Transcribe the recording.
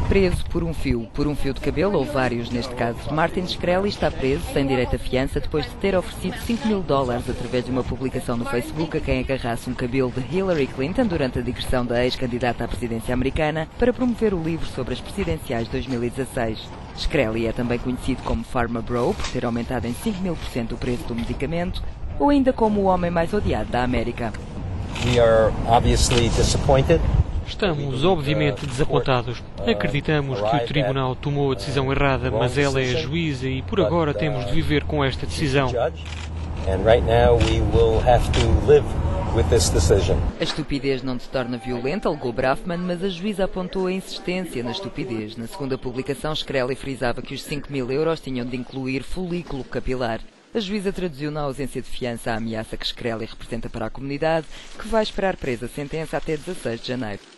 Preso por um fio de cabelo, ou vários neste caso. Martin Shkreli está preso, sem direito a fiança, depois de ter oferecido $5.000 através de uma publicação no Facebook a quem agarrasse um cabelo de Hillary Clinton durante a digressão da ex-candidata à presidência americana para promover o livro sobre as presidenciais de 2016. Shkreli é também conhecido como Pharma Bro por ter aumentado em 5.000% o preço do medicamento, ou ainda como o homem mais odiado da América. We are obviously disappointed. Estamos obviamente desapontados. Acreditamos que o Tribunal tomou a decisão errada, mas ela é a juíza e por agora temos de viver com esta decisão. A estupidez não te torna violenta, alegou Braffman, mas a juíza apontou a insistência na estupidez. Na segunda publicação, Shkreli frisava que os 5.000 euros tinham de incluir folículo capilar. A juíza traduziu na ausência de fiança a ameaça que Shkreli representa para a comunidade, que vai esperar presa a sentença até 16 de janeiro.